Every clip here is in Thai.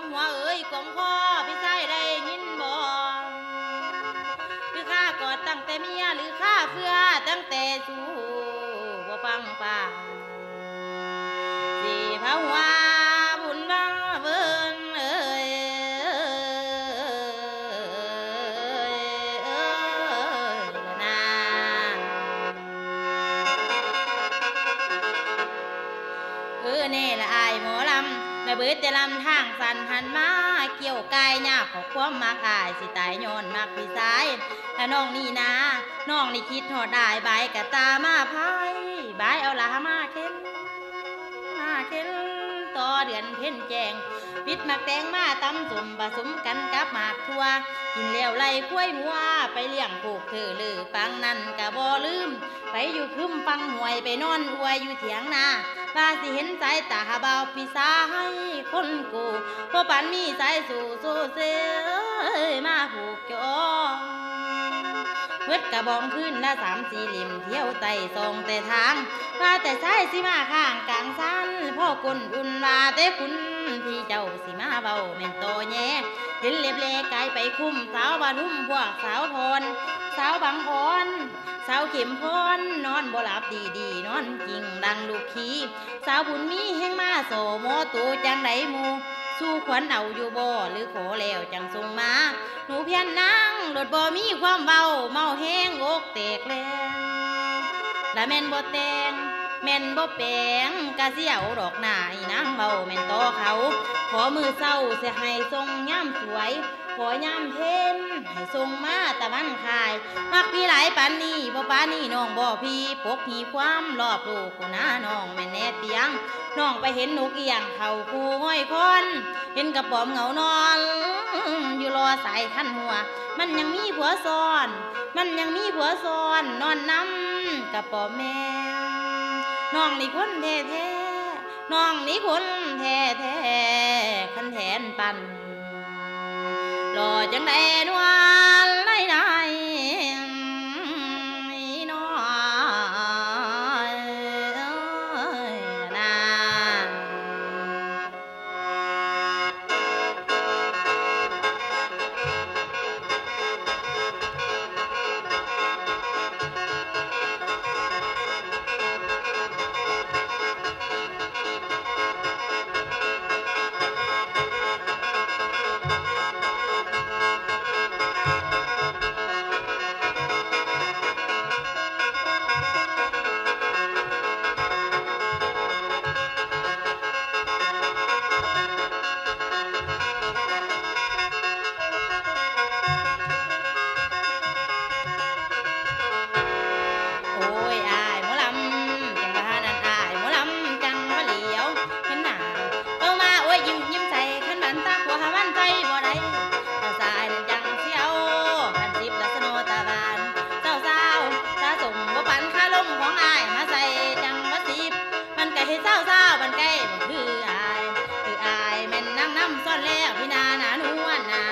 หัวเอ้ยกวงคอพี่ชายได้ยินบ่คือข้ากอดตั้งแต่เมียหรือข้าเฟื่อตั้งแต่สู้บ่ฟังป่าสิพาหัวบุญบ้าเบิ่นเอ้ยนะนี่ละอายหมอลำแม่เบิดจะลำทางสันหันมาเกี่ยวกายยากของความมักอายสิตายย้อนมักพี่สายและน้องนี่นะน้องนี่คิดหอดได้ใบกะตามาพายใบเอาละมาเข็นต่อเดือนเพ่นแจงปิดหมักแตงมาตำสุ่มผสมกันกับหมากทั่วกินแล้วไล่กล้วยมัวไปเลี้ยงผูกเธอลือปังนั่นกะบ่ลืมไปอยู่คึมปังหวยไปนอนอวยอยู่เถียงนาว่าสิเห็นสายตาเบาพี่สายคนกูพอปันมีสายสู่โซเซมาผูกจองเมื่อกระบองขึ้นละ3-4เหลี่ยมเที่ยวไต่ทรงแต่ทางว่าแต่สายสิมาข้างกลางสันพ่อกลอุ่นว่าแต่คุณพี่เจ้าสิมาเบาเม่นโตแย่เห็นเล็บเล่กายไปคุ้มสาวบานุ่มพวกสาวทนสาวบางอ่อนสาวเข็มพรนอนบ่หลับดีนอนจริงดังลูกขี้สาวบุญมีแห่งมาโสโมตูจังไดหมูสู้ขวัญเอาอยู่บ่หรือขอแล้วจังส่งมาหนูเพียนนางโดดบ่มีความเบาเมาแห้งอกแตกแรงละแม่นบ่แตงแม่นบ่แปลงกะเสียวดอกหน้าอีนางเบาแม่นต่อเขาขอมือเศร้าเสียให้ทรงย่ำสวยขอย่ำเพ็ญให้ทรงมาตะวันคายมักพี่หลายปานนี้บ่ปานนี้น้องบ่พี่ปกหีความรอบลูกกูนะน้องแม่นแน่เตียงน้องไปเห็นนกเอียงเข่าคูห้อยคอนเห็นกระป๋อมเหงานอนอยู่รอสายขั้นหัวมันยังมีผัวซ้อนนอนน้ำกระป๋อมแม่น้องนี่คนแท้น้องนี่คนแท้ขันแทนปันรอจังได้นวลไล่น้อยนะซ่อนแล้วพี่นาหนานวลนา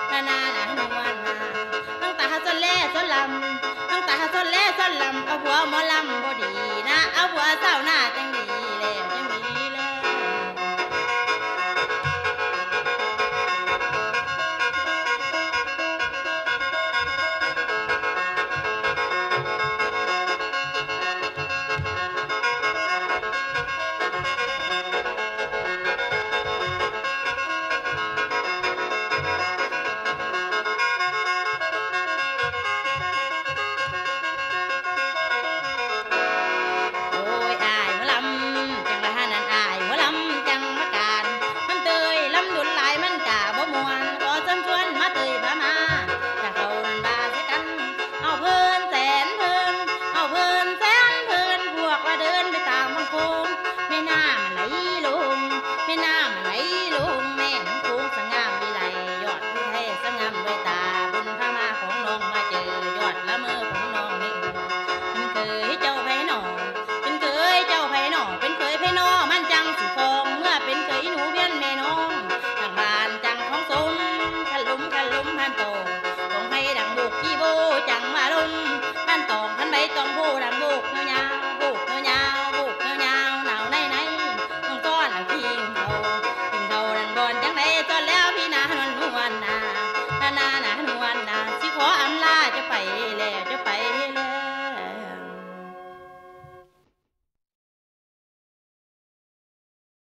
ตั้งตาซ่อนแล่ซ่อนลำตั้งตาซ่อนแล่ซ่อนลำเอาผัวหมอลำบ่ดีนะเอาผัวเศร้าหน้าจังดีแล้วจังดีแล้วแม่น้ำไหลลงแม่